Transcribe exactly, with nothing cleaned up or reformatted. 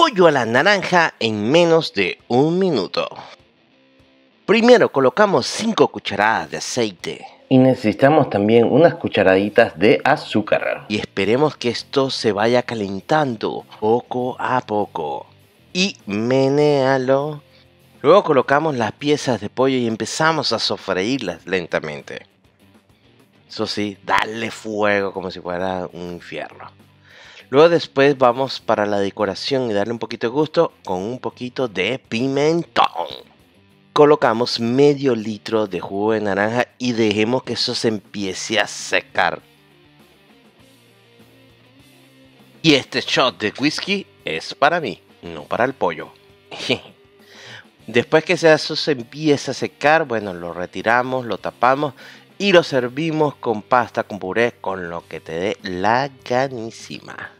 pollo a la naranja en menos de un minuto. Primero colocamos cinco cucharadas de aceite. Y necesitamos también unas cucharaditas de azúcar. Y esperemos que esto se vaya calentando poco a poco. Y menéalo. Luego colocamos las piezas de pollo y empezamos a sofreírlas lentamente. Eso sí, darle fuego como si fuera un infierno. Luego después vamos para la decoración y darle un poquito de gusto con un poquito de pimentón. Colocamos medio litro de jugo de naranja y dejemos que eso se empiece a secar. Y este shot de whisky es para mí, no para el pollo. Después que eso se empieza a secar, bueno, lo retiramos, lo tapamos y lo servimos con pasta, con puré, con lo que te dé la ganísima.